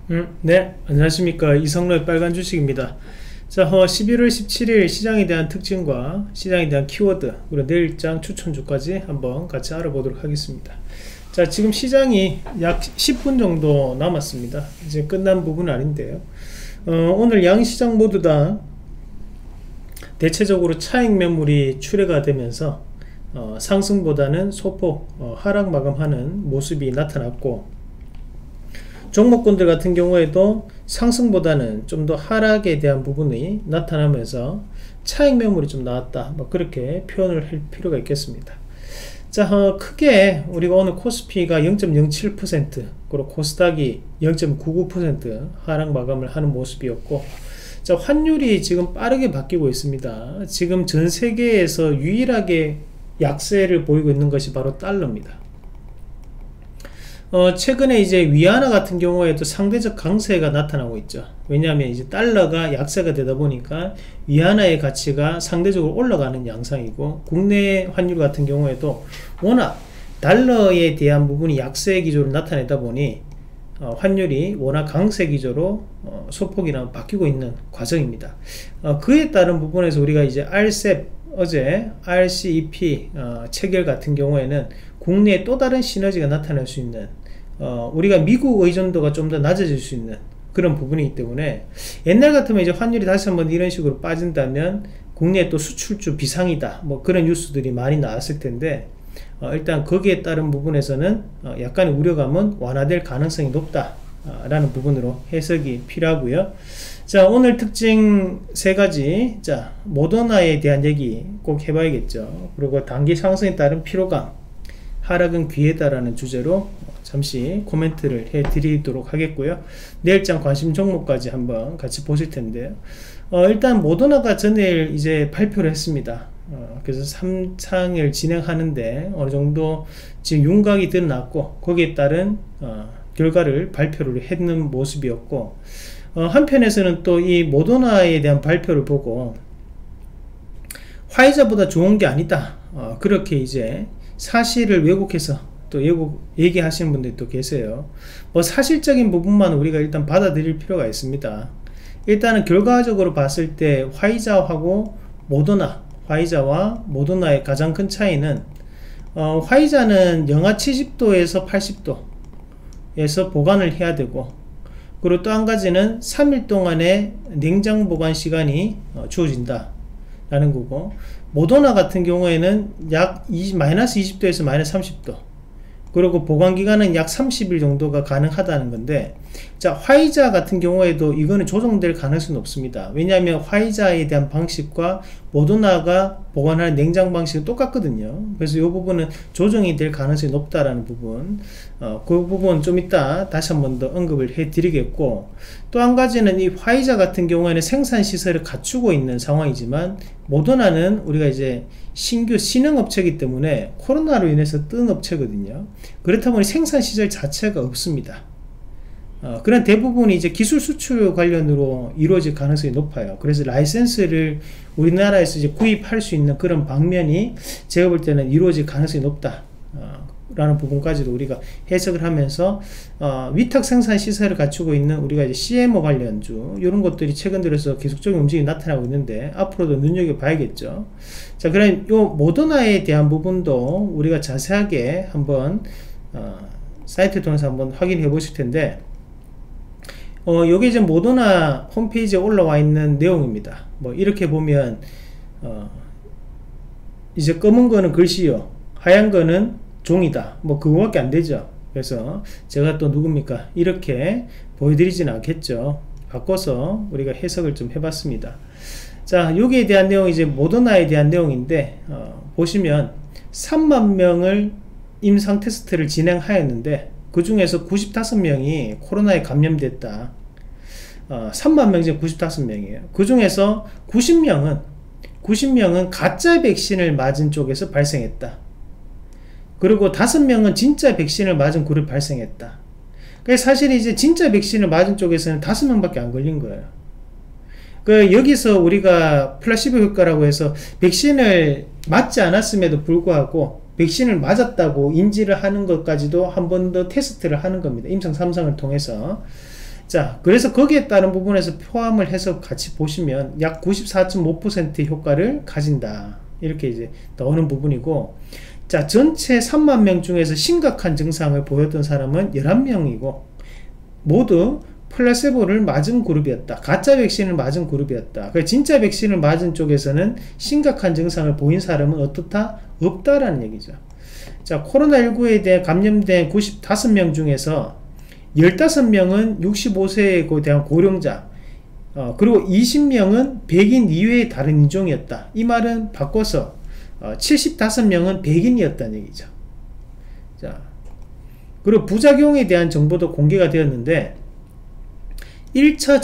네, 안녕하십니까. 이성로의 빨간 주식입니다. 자, 11월 17일 시장에 대한 특징과 시장에 대한 키워드, 그리고 내일장 추천주까지 한번 같이 알아보도록 하겠습니다. 자, 지금 시장이 약 10분 정도 남았습니다. 이제 끝난 부분은 아닌데요. 오늘 양시장 모두 다 대체적으로 차익 매물이 출회가 되면서 상승보다는 소폭 하락 마감하는 모습이 나타났고, 종목군들 같은 경우에도 상승보다는 좀 더 하락에 대한 부분이 나타나면서 차익 매물이 좀 나왔다, 뭐 그렇게 표현을 할 필요가 있겠습니다. 자, 크게 우리가 오늘 코스피가 0.07%, 그리고 코스닥이 0.99% 하락 마감을 하는 모습이었고, 자, 환율이 지금 빠르게 바뀌고 있습니다. 지금 전 세계에서 유일하게 약세를 보이고 있는 것이 바로 달러입니다. 최근에 이제 위안화 같은 경우에도 상대적 강세가 나타나고 있죠. 왜냐하면 이제 달러가 약세가 되다 보니까 위안화의 가치가 상대적으로 올라가는 양상이고, 국내 환율 같은 경우에도 워낙 달러에 대한 부분이 약세 기조로 나타내다 보니 환율이 워낙 강세 기조로 소폭이나 바뀌고 있는 과정입니다. 그에 따른 부분에서 우리가 이제 RCEP, 어제 RCEP 체결 같은 경우에는 국내에 또 다른 시너지가 나타날 수 있는, 우리가 미국 의존도가 좀 더 낮아질 수 있는 그런 부분이기 때문에, 옛날 같으면 이제 환율이 다시 한번 이런 식으로 빠진다면 국내에 또 수출주 비상이다, 뭐 그런 뉴스들이 많이 나왔을 텐데, 일단 거기에 따른 부분에서는 약간의 우려감은 완화될 가능성이 높다 라는 부분으로 해석이 필요하고요. 자, 오늘 특징 세 가지. 자, 모더나에 대한 얘기 꼭 해봐야겠죠. 그리고 단기 상승에 따른 피로감, 하락은 기회다라는 주제로 잠시 코멘트를 해드리도록 하겠고요. 내일장 관심 종목까지 한번 같이 보실 텐데요. 일단 모더나가 전일 이제 발표를 했습니다. 그래서 3창을 진행하는데 어느 정도 지금 윤곽이 드러났고, 거기에 따른 결과를 발표를 했는 모습이었고, 한편에서는 또 이 모더나에 대한 발표를 보고 화이자보다 좋은 게 아니다, 그렇게 이제 사실을 왜곡해서 또 얘기하시는 분들이 또 계세요. 뭐 사실적인 부분만 우리가 일단 받아들일 필요가 있습니다. 일단은 결과적으로 봤을 때 화이자하고 모더나, 화이자와 모더나의 가장 큰 차이는, 화이자는 영하 70도에서 80도에서 보관을 해야 되고, 그리고 또 한 가지는 3일 동안의 냉장 보관 시간이 주어진다 라는 거고, 모더나 같은 경우에는 약 마이너스 20도에서 마이너스 30도, 그리고 보관기간은 약 30일 정도가 가능하다는 건데, 자, 화이자 같은 경우에도 이거는 조정될 가능성이 없습니다. 왜냐하면 화이자에 대한 방식과 모더나가 보관하는 냉장 방식은 똑같거든요. 그래서 이 부분은 조정이 될 가능성이 높다라는 부분, 그 부분 좀 이따 다시 한 번 더 언급을 해 드리겠고, 또 한 가지는 이 화이자 같은 경우에는 생산 시설을 갖추고 있는 상황이지만, 모더나는 우리가 이제 신규 신흥업체이기 때문에 코로나로 인해서 뜬 업체거든요. 그렇다 보니 생산 시설 자체가 없습니다. 그런 대부분이 이제 기술 수출 관련으로 이루어질 가능성이 높아요. 그래서 라이센스를 우리나라에서 이제 구입할 수 있는 그런 방면이 제가 볼 때는 이루어질 가능성이 높다 라는 부분까지도 우리가 해석을 하면서, 위탁 생산 시설을 갖추고 있는 우리가 이제 CMO 관련주, 이런 것들이 최근 들어서 계속적인 움직임이 나타나고 있는데 앞으로도 눈여겨봐야겠죠. 자, 그럼 요 모더나에 대한 부분도 우리가 자세하게 한번 사이트 통해서 한번 확인해 보실 텐데, 요게 이제 모더나 홈페이지에 올라와 있는 내용입니다. 뭐 이렇게 보면 이제 검은 거는 글씨요, 하얀 거는 종이다, 뭐 그거밖에 안 되죠. 그래서 제가 또 누굽니까, 이렇게 보여드리지는 않겠죠. 바꿔서 우리가 해석을 좀 해봤습니다. 자, 여기에 대한 내용이 이제 모더나에 대한 내용인데, 보시면 3만 명을 임상 테스트를 진행하였는데 그 중에서 95명이 코로나에 감염됐다. 3만 명 중에 95명이에요. 그 중에서 90명은 가짜 백신을 맞은 쪽에서 발생했다. 그리고 5명은 진짜 백신을 맞은 그룹이 발생했다. 그래서 사실 이제 진짜 백신을 맞은 쪽에서는 5명밖에 안 걸린 거예요. 여기서 우리가 플라시보 효과라고 해서 백신을 맞지 않았음에도 불구하고 백신을 맞았다고 인지를 하는 것까지도 한 번 더 테스트를 하는 겁니다. 임상 3상을 통해서. 자, 그래서 거기에 따른 부분에서 포함을 해서 같이 보시면 약 94.5%의 효과를 가진다. 이렇게 이제 나오는 부분이고, 자, 전체 3만 명 중에서 심각한 증상을 보였던 사람은 11명이고, 모두 플라세보를 맞은 그룹이었다. 가짜 백신을 맞은 그룹이었다. 진짜 백신을 맞은 쪽에서는 심각한 증상을 보인 사람은 어떻다? 없다라는 얘기죠. 자, 코로나19에 대해 감염된 95명 중에서 15명은 65세에 대한 고령자, 그리고 20명은 백인 이외의 다른 인종이었다. 이 말은 바꿔서 75명은 백인이었다는 얘기죠. 자, 그리고 부작용에 대한 정보도 공개가 되었는데, 1차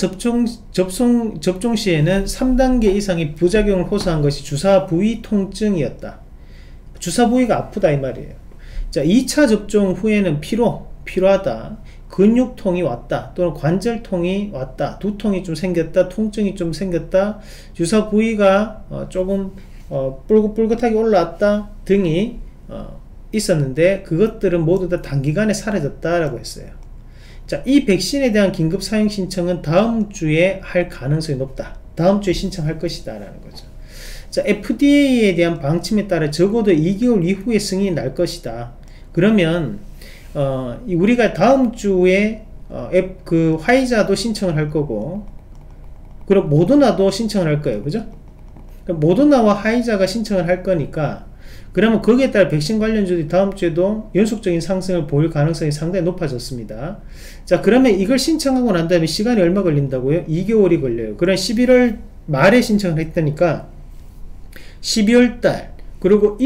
접종 시에는 3단계 이상의 부작용을 호소한 것이 주사 부위 통증이었다. 주사 부위가 아프다 이 말이에요. 자, 2차 접종 후에는 피로하다, 근육통이 왔다, 또는 관절통이 왔다, 두통이 좀 생겼다, 통증이 좀 생겼다, 주사 부위가 조금 뿔긋뿔긋하게 올라왔다 등이 있었는데, 그것들은 모두 다 단기간에 사라졌다라고 했어요. 자, 이 백신에 대한 긴급 사용 신청은 다음 주에 할 가능성이 높다. 다음 주에 신청할 것이다 라는 거죠. 자, FDA에 대한 방침에 따라 적어도 2개월 이후에 승인이 날 것이다. 그러면 우리가 다음 주에 그 화이자도 신청을 할 거고, 그리고 모더나도 신청을 할 거예요. 그죠? 모더나와 화이자가 신청을 할 거니까, 그러면 거기에 따라 백신 관련주들이 다음 주에도 연속적인 상승을 보일 가능성이 상당히 높아졌습니다. 자, 그러면 이걸 신청하고 난 다음에 시간이 얼마 걸린다고요? 2개월이 걸려요. 그럼 11월 말에 신청을 했다니까 12월달, 그리고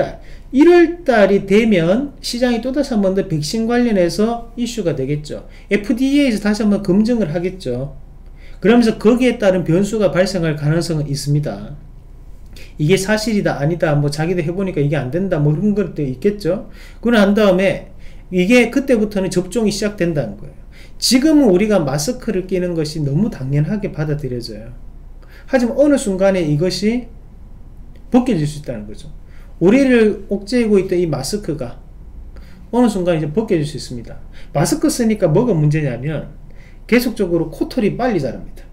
1월달이 되면 시장이 또다시 한 번 더 백신 관련해서 이슈가 되겠죠. FDA에서 다시 한번 검증을 하겠죠. 그러면서 거기에 따른 변수가 발생할 가능성은 있습니다. 이게 사실이다 아니다, 뭐 자기들 해보니까 이게 안된다, 뭐 그런 것도 있겠죠. 그러고 난 다음에 이게 그때부터는 접종이 시작된다는 거예요. 지금은 우리가 마스크를 끼는 것이 너무 당연하게 받아들여져요. 하지만 어느 순간에 이것이 벗겨질 수 있다는 거죠. 우리를 옥죄이고 있던 이 마스크가 어느 순간 이제 벗겨질 수 있습니다. 마스크 쓰니까 뭐가 문제냐면 계속적으로 코털이 빨리 자랍니다.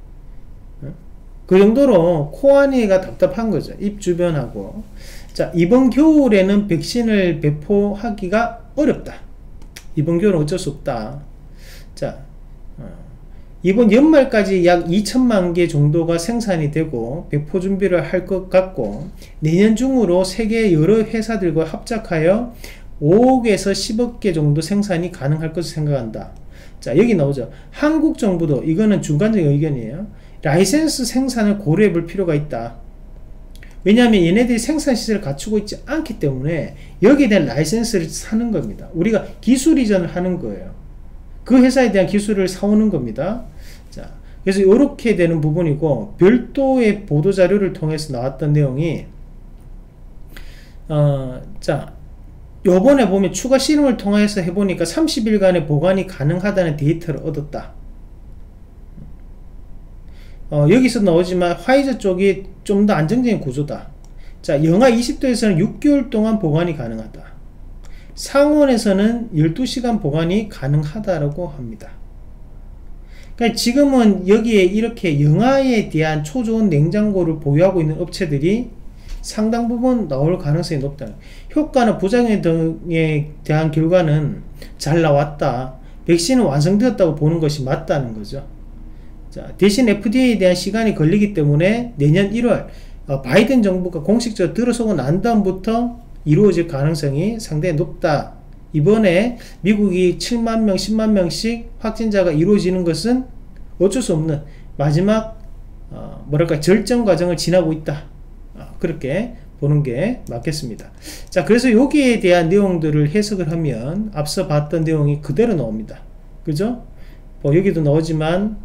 그 정도로 코안이가 답답한 거죠. 입 주변하고. 자, 이번 겨울에는 백신을 배포하기가 어렵다. 이번 겨울은 어쩔 수 없다. 자, 이번 연말까지 약 2천만 개 정도가 생산이 되고 배포 준비를 할 것 같고, 내년 중으로 세계 여러 회사들과 합작하여 5억에서 10억 개 정도 생산이 가능할 것을 생각한다. 자, 여기 나오죠. 한국 정부도, 이거는 중간적인 의견이에요, 라이센스 생산을 고려해 볼 필요가 있다. 왜냐하면 얘네들이 생산 시설을 갖추고 있지 않기 때문에 여기에 대한 라이센스를 사는 겁니다. 우리가 기술 이전을 하는 거예요. 그 회사에 대한 기술을 사오는 겁니다. 자, 그래서 이렇게 되는 부분이고, 별도의 보도자료를 통해서 나왔던 내용이 자, 요번에 보면 추가 실험을 통해서 해보니까 30일간의 보관이 가능하다는 데이터를 얻었다. 여기서 나오지만 화이자 쪽이 좀 더 안정적인 구조다. 자, 영하 20도에서는 6개월 동안 보관이 가능하다. 상온에서는 12시간 보관이 가능하다라고 합니다. 그러니까 지금은 여기에 이렇게 영하에 대한 초저온 냉장고를 보유하고 있는 업체들이 상당 부분 나올 가능성이 높다. 효과나 부작용 등에 대한 결과는 잘 나왔다. 백신은 완성되었다고 보는 것이 맞다는 거죠. 자, 대신 FDA에 대한 시간이 걸리기 때문에 내년 1월 바이든 정부가 공식적으로 들어서고 난 다음부터 이루어질 가능성이 상당히 높다. 이번에 미국이 7만 명, 10만 명씩 확진자가 이루어지는 것은 어쩔 수 없는 마지막 절정 과정을 지나고 있다. 그렇게 보는 게 맞겠습니다. 자, 그래서 여기에 대한 내용들을 해석을 하면 앞서 봤던 내용이 그대로 나옵니다. 그죠? 여기도 나오지만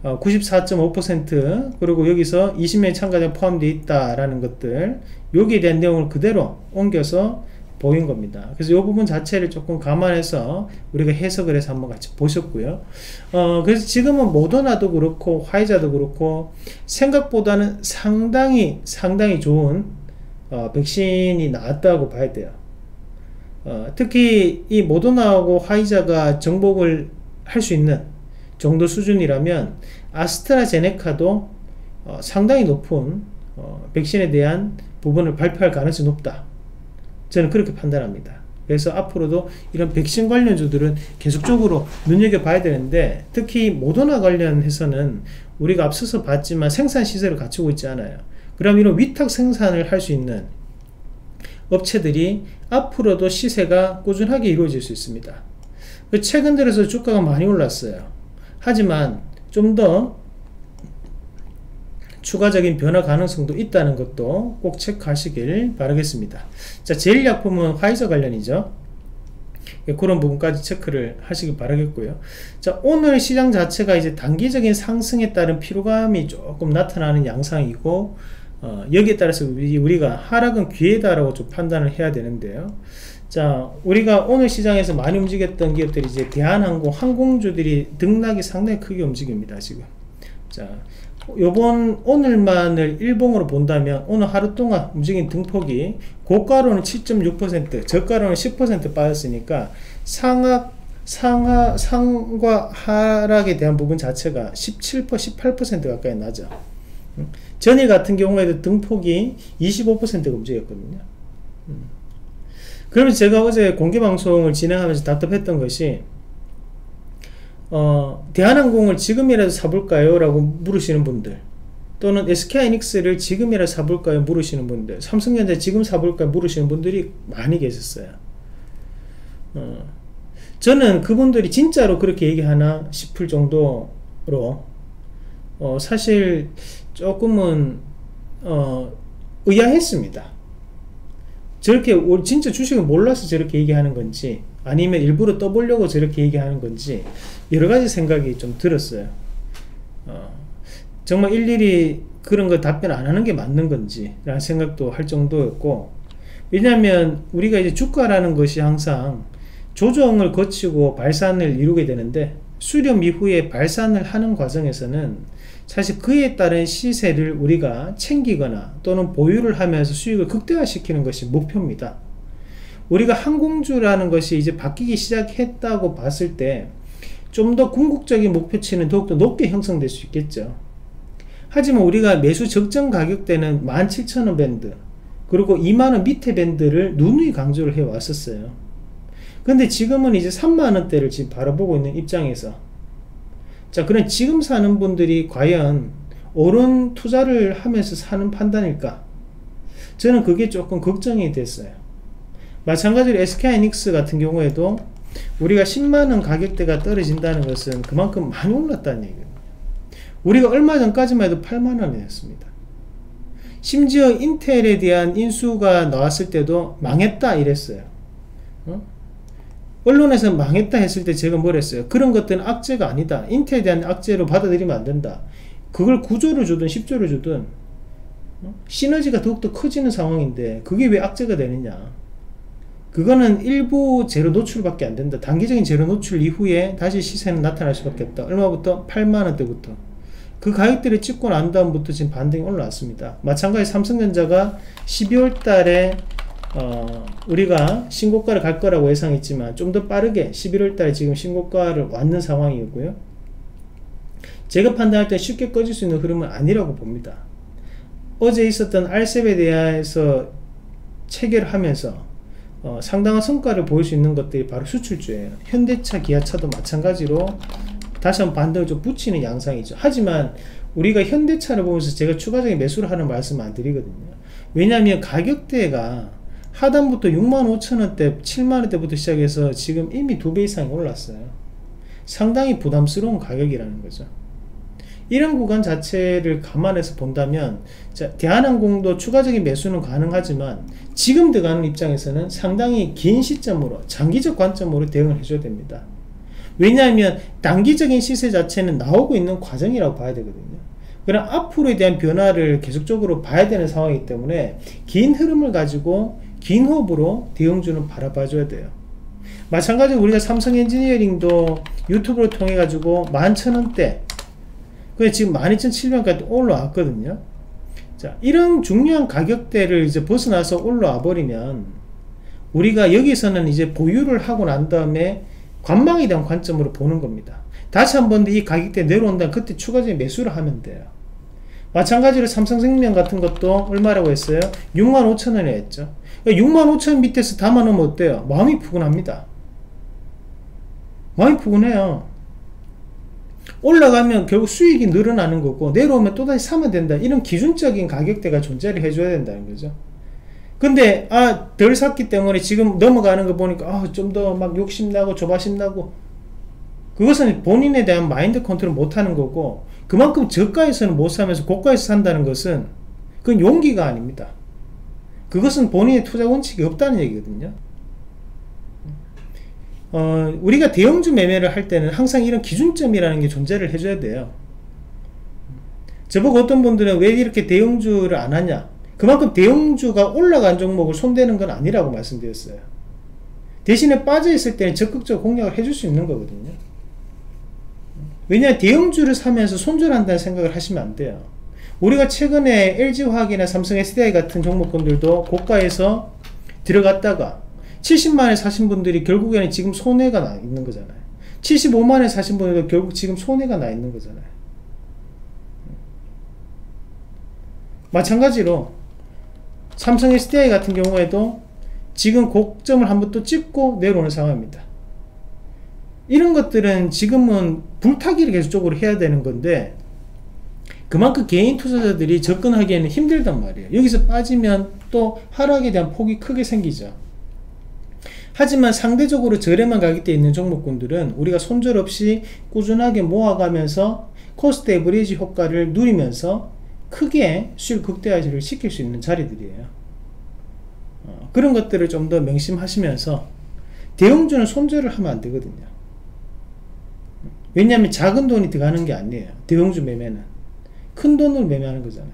94.5% 그리고 여기서 20명의 참가자가 포함되어 있다라는 것들, 여기에 대한 내용을 그대로 옮겨서 보인 겁니다. 그래서 이 부분 자체를 조금 감안해서 우리가 해석을 해서 한번 같이 보셨고요. 그래서 지금은 모더나도 그렇고 화이자도 그렇고 생각보다는 상당히 좋은 백신이 나왔다고 봐야 돼요. 특히 이 모더나하고 화이자가 정복을 할 수 있는 정도 수준이라면 아스트라제네카도 상당히 높은 백신에 대한 부분을 발표할 가능성이 높다. 저는 그렇게 판단합니다. 그래서 앞으로도 이런 백신 관련주들은 계속적으로 눈여겨봐야 되는데, 특히 모더나 관련해서는 우리가 앞서서 봤지만 생산 시설을 갖추고 있지 않아요. 그럼 이런 위탁 생산을 할 수 있는 업체들이 앞으로도 시세가 꾸준하게 이루어질 수 있습니다. 최근 들어서 주가가 많이 올랐어요. 하지만 좀 더 추가적인 변화 가능성도 있다는 것도 꼭 체크하시길 바라겠습니다. 자, 제일약품은 화이자 관련이죠. 그런 부분까지 체크를 하시길 바라겠고요. 자, 오늘 시장 자체가 이제 단기적인 상승에 따른 피로감이 조금 나타나는 양상이고, 여기에 따라서 우리가 하락은 기회다라고 좀 판단을 해야 되는데요. 자, 우리가 오늘 시장에서 많이 움직였던 기업들이 이제 대한항공, 항공주들이 등락이 상당히 크게 움직입니다, 지금. 자, 오늘만을 일봉으로 본다면 오늘 하루 동안 움직인 등폭이 고가로는 7.6%, 저가로는 10% 빠졌으니까 상과 하락에 대한 부분 자체가 17%, 18% 가까이 나죠. 전일 같은 경우에도 등폭이 25%가 움직였거든요. 그러면서 제가 어제 공개방송을 진행하면서 답답했던 것이, 대한항공을 지금이라도 사볼까요? 라고 물으시는 분들, 또는 SK하이닉스를 지금이라도 사볼까요? 물으시는 분들, 삼성전자 지금 사볼까요? 물으시는 분들이 많이 계셨어요. 저는 그분들이 진짜로 그렇게 얘기하나 싶을 정도로 사실 조금은 의아했습니다. 저렇게 진짜 주식을 몰라서 저렇게 얘기하는 건지, 아니면 일부러 떠보려고 저렇게 얘기하는 건지 여러가지 생각이 좀 들었어요. 정말 일일이 그런 거 답변 안 하는 게 맞는 건지 라는 생각도 할 정도였고, 왜냐하면 우리가 이제 주가라는 것이 항상 조정을 거치고 발산을 이루게 되는데, 수렴 이후에 발산을 하는 과정에서는 사실 그에 따른 시세를 우리가 챙기거나 또는 보유를 하면서 수익을 극대화시키는 것이 목표입니다. 우리가 항공주라는 것이 이제 바뀌기 시작했다고 봤을 때 좀 더 궁극적인 목표치는 더욱더 높게 형성될 수 있겠죠. 하지만 우리가 매수 적정 가격대는 17,000원 밴드, 그리고 2만원 밑에 밴드를 누누이 강조를 해 왔었어요. 근데 지금은 이제 3만원대를 지금 바라보고 있는 입장에서, 자, 그럼 지금 사는 분들이 과연 옳은 투자를 하면서 사는 판단일까? 저는 그게 조금 걱정이 됐어요. 마찬가지로 SK하이닉스 같은 경우에도 우리가 10만원 가격대가 떨어진다는 것은 그만큼 많이 올랐다는 얘기예요. 우리가 얼마 전까지만 해도 8만원이었습니다. 심지어 인텔에 대한 인수가 나왔을 때도 망했다 이랬어요. 언론에서 망했다 했을 때 제가 뭘 했어요? 그런 것들은 악재가 아니다. 인텔에 대한 악재로 받아들이면 안 된다. 그걸 9조를 주든 10조를 주든 시너지가 더욱더 커지는 상황인데 그게 왜 악재가 되느냐. 그거는 일부 재료 노출밖에 안 된다. 단기적인 재료 노출 이후에 다시 시세는 나타날 수밖에 없다. 얼마부터? 8만원대부터. 그 가격대를 찍고 난 다음부터 지금 반등이 올라왔습니다. 마찬가지 삼성전자가 12월 달에 우리가 신고가를 갈 거라고 예상했지만 좀 더 빠르게 11월 달에 지금 신고가를 왔는 상황이고요. 제가 판단할 때 쉽게 꺼질 수 있는 흐름은 아니라고 봅니다. 어제 있었던 RCEP에 대해서 체결하면서 상당한 성과를 보일 수 있는 것들이 바로 수출주예요. 현대차, 기아차도 마찬가지로 다시 한번 반등을 좀 붙이는 양상이죠. 하지만 우리가 현대차를 보면서 제가 추가적인 매수를 하는 말씀을 안 드리거든요. 왜냐하면 가격대가 하단부터 65,000원대, 7만원대부터 시작해서 지금 이미 2배 이상이 올랐어요. 상당히 부담스러운 가격이라는 거죠. 이런 구간 자체를 감안해서 본다면, 자, 대한항공도 추가적인 매수는 가능하지만 지금 들어가는 입장에서는 상당히 긴 시점으로, 장기적 관점으로 대응을 해줘야 됩니다. 왜냐하면 단기적인 시세 자체는 나오고 있는 과정이라고 봐야 되거든요. 그럼 앞으로에 대한 변화를 계속적으로 봐야 되는 상황이기 때문에 긴 흐름을 가지고 긴 호흡으로 대형주는 바라봐 줘야 돼요. 마찬가지로 우리가 삼성 엔지니어링도 유튜브를 통해 가지고 11,000원대, 그래 지금 12,700원까지 올라왔거든요. 자, 이런 중요한 가격대를 이제 벗어나서 올라와 버리면 우리가 여기서는 이제 보유를 하고 난 다음에 관망에 대한 관점으로 보는 겁니다. 다시 한 번 더 이 가격대 내려온다면 그때 추가적인 매수를 하면 돼요. 마찬가지로 삼성생명 같은 것도 얼마라고 했어요? 65,000원에 했죠. 65,000원 밑에서 담아놓으면 어때요? 마음이 푸근합니다. 마음이 푸근해요. 올라가면 결국 수익이 늘어나는 거고 내려오면 또다시 사면 된다. 이런 기준적인 가격대가 존재를 해줘야 된다는 거죠. 근데 덜 샀기 때문에 지금 넘어가는 거 보니까 좀 더 막 욕심나고 조바심나고, 그것은 본인에 대한 마인드 컨트롤 못하는 거고, 그만큼 저가에서는 못 사면서 고가에서 산다는 것은 그건 용기가 아닙니다. 그것은 본인의 투자 원칙이 없다는 얘기거든요. 우리가 대형주 매매를 할 때는 항상 이런 기준점이라는 게 존재를 해줘야 돼요. 저보고 어떤 분들은 왜 이렇게 대형주를 안 하냐, 그만큼 대형주가 올라간 종목을 손대는 건 아니라고 말씀드렸어요. 대신에 빠져있을 때는 적극적으로 공략을 해줄 수 있는 거거든요. 왜냐하면 대형주를 사면서 손절한다는 생각을 하시면 안 돼요. 우리가 최근에 LG화학이나 삼성 SDI 같은 종목군들도 고가에서 들어갔다가 70만원에 사신 분들이 결국에는 지금 손해가 나 있는 거잖아요. 75만원에 사신 분들도 결국 지금 손해가 나 있는 거잖아요. 마찬가지로 삼성 SDI 같은 경우에도 지금 고점을 한번 또 찍고 내려오는 상황입니다. 이런 것들은 지금은 불타기를 계속적으로 해야 되는 건데, 그만큼 개인 투자자들이 접근하기에는 힘들단 말이에요. 여기서 빠지면 또 하락에 대한 폭이 크게 생기죠. 하지만 상대적으로 저렴한 가격대에 있는 종목군들은 우리가 손절 없이 꾸준하게 모아가면서 코스트 에버리지 효과를 누리면서 크게 수익 극대화를 시킬 수 있는 자리들이에요. 그런 것들을 좀 더 명심하시면서, 대형주는 손절을 하면 안 되거든요. 왜냐하면 작은 돈이 들어가는 게 아니에요. 대형주 매매는 큰 돈으로 매매하는 거잖아요.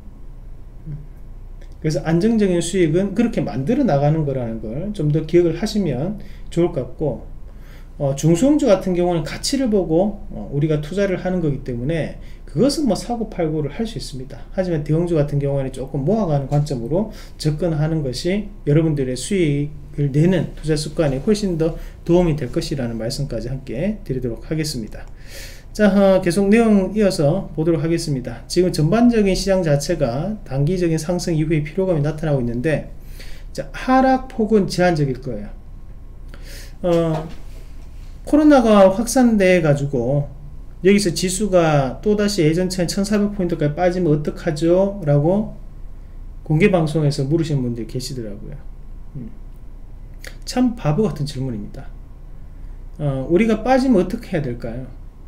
그래서 안정적인 수익은 그렇게 만들어 나가는 거라는 걸 좀 더 기억을 하시면 좋을 것 같고, 중소형주 같은 경우는 가치를 보고 우리가 투자를 하는 거기 때문에 그것은 뭐 사고 팔고를 할 수 있습니다. 하지만 대형주 같은 경우에는 조금 모아가는 관점으로 접근하는 것이 여러분들의 수익을 내는 투자 습관에 훨씬 더 도움이 될 것이라는 말씀까지 함께 드리도록 하겠습니다. 자, 계속 내용 이어서 보도록 하겠습니다. 지금 전반적인 시장 자체가 단기적인 상승 이후에 피로감이 나타나고 있는데, 자, 하락폭은 제한적일 거예요. 코로나가 확산돼 가지고 여기서 지수가 또다시 예전처럼 1400포인트까지 빠지면 어떡하죠? 라고 공개방송에서 물으신 분들이 계시더라고요. 참 바보 같은 질문입니다. 우리가 빠지면 어떻게 해야 될까요?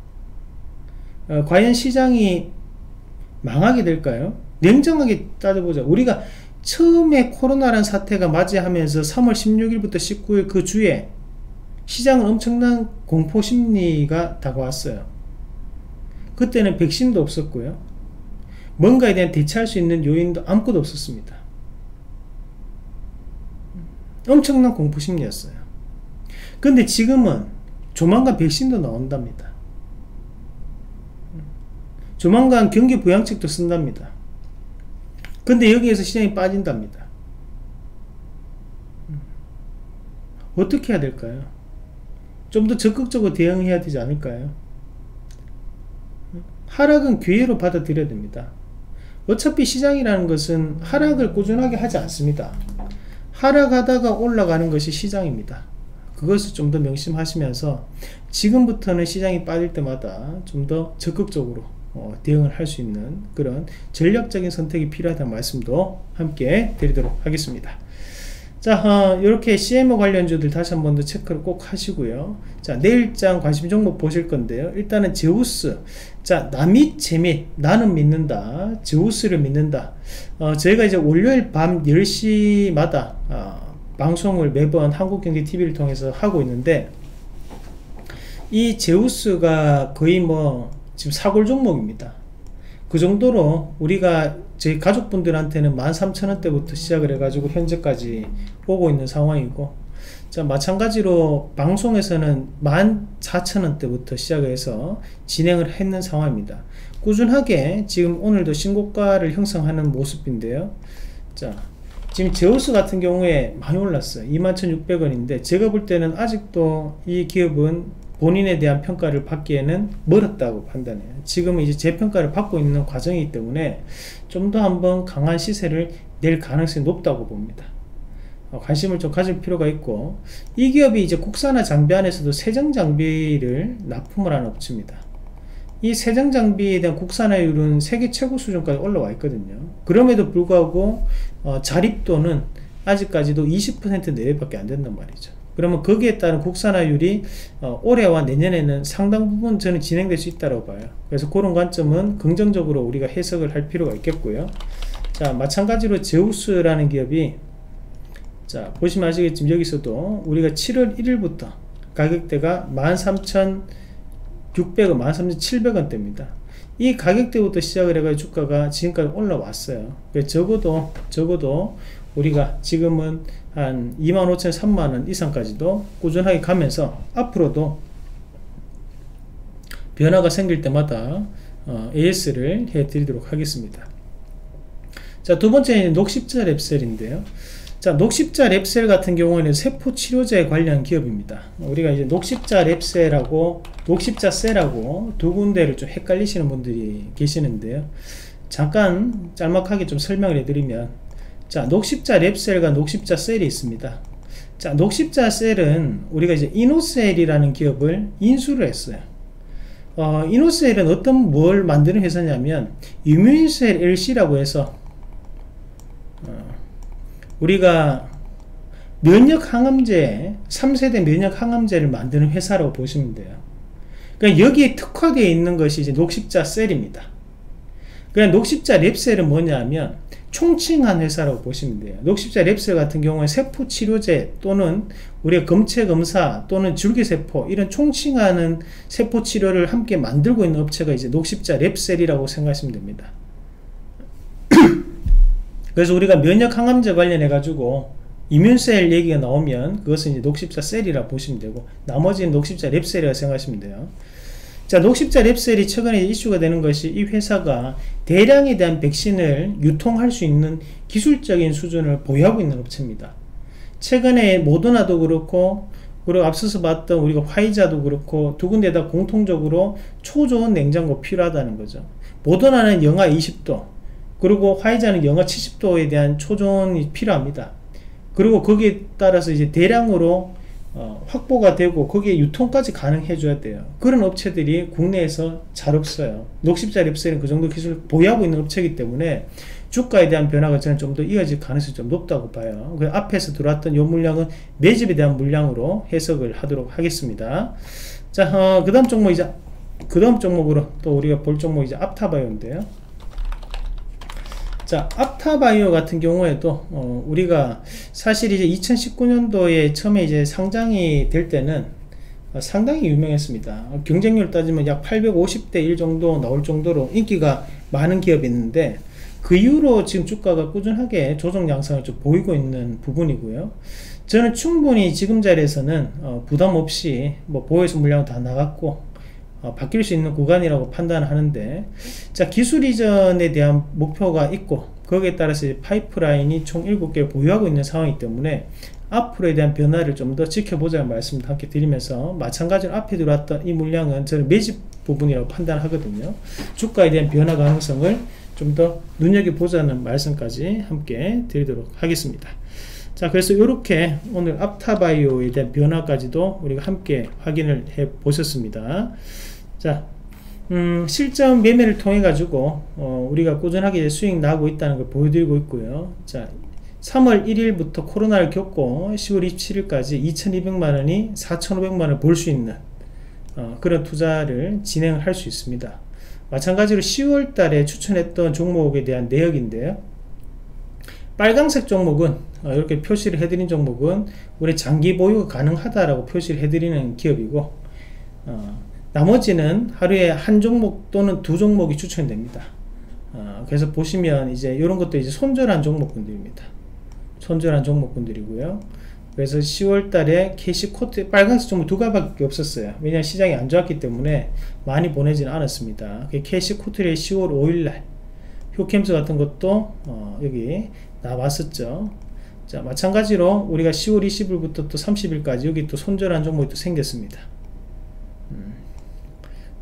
과연 시장이 망하게 될까요? 냉정하게 따져보자. 우리가 처음에 코로나라는 사태가 맞이하면서 3월 16일부터 19일 그 주에 시장은 엄청난 공포심리가 다가왔어요. 그때는 백신도 없었고요, 뭔가에 대한 대처할 수 있는 요인도 아무것도 없었습니다. 엄청난 공포심리였어요. 근데 지금은 조만간 백신도 나온답니다. 조만간 경기 부양책도 쓴답니다. 근데 여기에서 시장이 빠진답니다. 어떻게 해야 될까요? 좀 더 적극적으로 대응해야 되지 않을까요? 하락은 기회로 받아들여야 됩니다. 어차피 시장이라는 것은 하락을 꾸준하게 하지 않습니다. 하락하다가 올라가는 것이 시장입니다. 그것을 좀 더 명심하시면서 지금부터는 시장이 빠질 때마다 좀 더 적극적으로 대응을 할 수 있는 그런 전략적인 선택이 필요하다는 말씀도 함께 드리도록 하겠습니다. 자, 이렇게 CMO 관련주들 다시 한 번 더 체크를 꼭 하시고요. 자, 내일장 관심 종목 보실 건데요. 일단은 제우스. 자, 남이 재미, 나는 믿는다. 제우스를 믿는다. 저희가 이제 월요일 밤 10시마다 방송을 매번 한국경제TV를 통해서 하고 있는데, 이 제우스가 거의 뭐 지금 사골 종목입니다. 그 정도로 우리가 저희 가족분들한테는 13,000원대부터 시작을 해가지고 현재까지 오고 있는 상황이고, 자, 마찬가지로 방송에서는 14,000원대부터 시작을 해서 진행을 했는 상황입니다. 꾸준하게 지금 오늘도 신고가를 형성하는 모습인데요. 자, 지금 제우스 같은 경우에 많이 올랐어요. 21,600원인데 제가 볼 때는 아직도 이 기업은 본인에 대한 평가를 받기에는 멀었다고 판단해요. 지금은 이제 재평가를 받고 있는 과정이기 때문에 좀 더 한번 강한 시세를 낼 가능성이 높다고 봅니다. 관심을 좀 가질 필요가 있고, 이 기업이 이제 국산화 장비 안에서도 세정 장비를 납품을 하는 업체입니다. 이 세정 장비에 대한 국산화율은 세계 최고 수준까지 올라와 있거든요. 그럼에도 불구하고 자립도는 아직까지도 20% 내외밖에 안 된단 말이죠. 그러면 거기에 따른 국산화율이 올해와 내년에는 상당 부분 저는 진행될 수 있다고 봐요. 그래서 그런 관점은 긍정적으로 우리가 해석을 할 필요가 있겠고요. 자, 마찬가지로 제우스라는 기업이, 자, 보시면 아시겠지만 여기서도 우리가 7월 1일부터 가격대가 13,600원, 13,700원대입니다. 이 가격대부터 시작을 해가지고 주가가 지금까지 올라왔어요. 적어도 우리가 지금은 한 25,000원, 30,000원 이상까지도 꾸준하게 가면서 앞으로도 변화가 생길 때마다 AS를 해드리도록 하겠습니다. 자, 두 번째는 녹십자 랩셀인데요. 자, 녹십자 랩셀 같은 경우에는 세포 치료제에 관련 기업입니다. 우리가 이제 녹십자 랩셀하고 녹십자 셀하고 두 군데를 좀 헷갈리시는 분들이 계시는데요. 잠깐 짤막하게 좀 설명을 해드리면, 자, 녹십자 랩셀과 녹십자 셀이 있습니다. 자, 녹십자 셀은 우리가 이제 이노셀이라는 기업을 인수를 했어요. 이노셀은 뭘 만드는 회사냐면 이뮤인셀 LC라고 해서 우리가 면역 항암제, 3세대 면역 항암제를 만드는 회사라고 보시면 돼요. 그러니까 여기에 특화되어 있는 것이 이제 녹십자 셀입니다. 그러니까 녹십자 랩셀은 뭐냐면 총칭한 회사라고 보시면 돼요. 녹십자 랩셀 같은 경우에 세포 치료제 또는 우리가 검체 검사 또는 줄기세포 이런 총칭하는 세포 치료를 함께 만들고 있는 업체가 이제 녹십자 랩셀이라고 생각하시면 됩니다. 그래서 우리가 면역 항암제 관련해 가지고 이뮨셀 얘기가 나오면 그것은 이제 녹십자 셀이라 보시면 되고, 나머지는 녹십자 랩셀이라고 생각하시면 돼요. 자, 녹십자 랩셀이 최근에 이슈가 되는 것이 이 회사가 대량에 대한 백신을 유통할 수 있는 기술적인 수준을 보유하고 있는 업체입니다. 최근에 모더나도 그렇고, 그리고 앞서서 봤던 우리가 화이자도 그렇고 두 군데 다 공통적으로 초저온 냉장고 필요하다는 거죠. 모더나는 영하 20도, 그리고 화이자는 영하 70도에 대한 초저온이 필요합니다. 그리고 거기에 따라서 이제 대량으로 확보가 되고 거기에 유통까지 가능해 줘야 돼요. 그런 업체들이 국내에서 잘 없어요. 녹십자 랩셀은 그 정도 기술을 보유하고 있는 업체이기 때문에 주가에 대한 변화가 저는 좀 더 이어질 가능성이 좀 높다고 봐요. 그 앞에서 들어왔던 이 물량은 매집에 대한 물량으로 해석을 하도록 하겠습니다. 자, 그 다음 종목으로 또 우리가 볼 종목이 이제 앞타바이오인데요. 자, 앞타바이오 같은 경우에도 우리가 사실 이제 2019년도에 처음에 이제 상장이 될 때는 상당히 유명했습니다. 경쟁률 따지면 약 850대 1 정도 나올 정도로 인기가 많은 기업이 있는데, 그 이후로 지금 주가가 꾸준하게 조정 양상을 좀 보이고 있는 부분이고요. 저는 충분히 지금 자리에서는 부담 없이 보유해서 물량 다 나갔고 바뀔 수 있는 구간이라고 판단하는데, 자, 기술 이전에 대한 목표가 있고 거기에 따라서 파이프라인이 총 7개 보유하고 있는 상황이기 때문에 앞으로에 대한 변화를 좀 더 지켜보자는 말씀도 함께 드리면서, 마찬가지로 앞에 들어왔던 이 물량은 저는 매집 부분이라고 판단하거든요. 주가에 대한 변화 가능성을 좀 더 눈여겨보자는 말씀까지 함께 드리도록 하겠습니다. 자, 그래서 이렇게 오늘 앞타바이오에 대한 변화까지도 우리가 함께 확인을 해 보셨습니다. 자, 실전 매매를 통해 가지고 우리가 꾸준하게 수익 나고 있다는 걸 보여드리고 있고요. 자, 3월 1일부터 코로나를 겪고 10월 27일까지 2200만원이 4500만원을 벌 수 있는 그런 투자를 진행을 할 수 있습니다. 마찬가지로 10월 달에 추천했던 종목에 대한 내역인데요. 빨강색 종목은 이렇게 표시를 해드린 종목은 우리 장기 보유가 가능하다라고 표시를 해드리는 기업이고, 나머지는 하루에 한 종목 또는 두 종목이 추천됩니다. 그래서 보시면 이제 이런 것도 이제 손절한 종목군들입니다. 손절한 종목군들이고요. 그래서 10월 달에 캐시코트 빨간색 종목 두 가지밖에 없었어요. 왜냐하면 시장이 안 좋았기 때문에 많이 보내지는 않았습니다. 캐시코트의 10월 5일날 효캠스 같은 것도 여기 나왔었죠. 자, 마찬가지로 우리가 10월 20일부터 또 30일까지 여기 또 손절한 종목이 또 생겼습니다.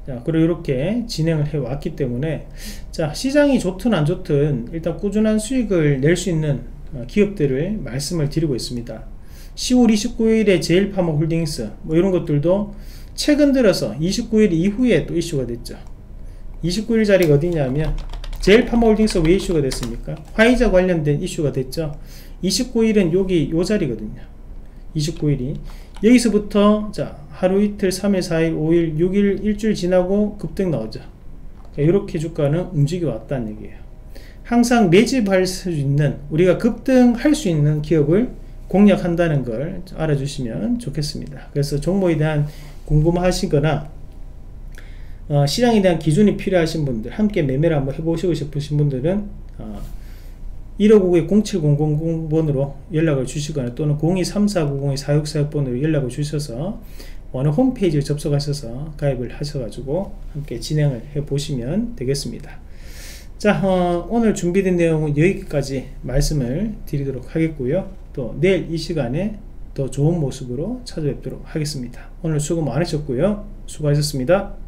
자, 그리고 이렇게 진행을 해 왔기 때문에 자, 시장이 좋든 안 좋든 일단 꾸준한 수익을 낼 수 있는 기업들을 말씀을 드리고 있습니다. 10월 29일에 제일파머홀딩스 뭐 이런 것들도 최근 들어서 29일 이후에 또 이슈가 됐죠. 29일 자리가 어디냐면 제일파머홀딩스 왜 이슈가 됐습니까? 화이자 관련된 이슈가 됐죠. 29일은 여기 요 자리거든요. 29일이 여기서부터 자, 하루 이틀 3일 4일 5일 6일 일주일 지나고 급등 나오죠. 이렇게 주가는 움직여 왔다는 얘기예요. 항상 매집할 수 있는, 우리가 급등할 수 있는 기업을 공략한다는 걸 알아주시면 좋겠습니다. 그래서 종목에 대한 궁금하시거나 시장에 대한 기준이 필요하신 분들, 함께 매매를 한번 해보시고 싶으신 분들은 1559-0700번으로 연락을 주시거나 또는 023490-4646번으로 연락을 주셔서 어느 홈페이지에 접속하셔서 가입을 하셔가지고 함께 진행을 해 보시면 되겠습니다. 자, 오늘 준비된 내용은 여기까지 말씀을 드리도록 하겠고요. 또 내일 이 시간에 더 좋은 모습으로 찾아뵙도록 하겠습니다. 오늘 수고 많으셨고요. 수고하셨습니다.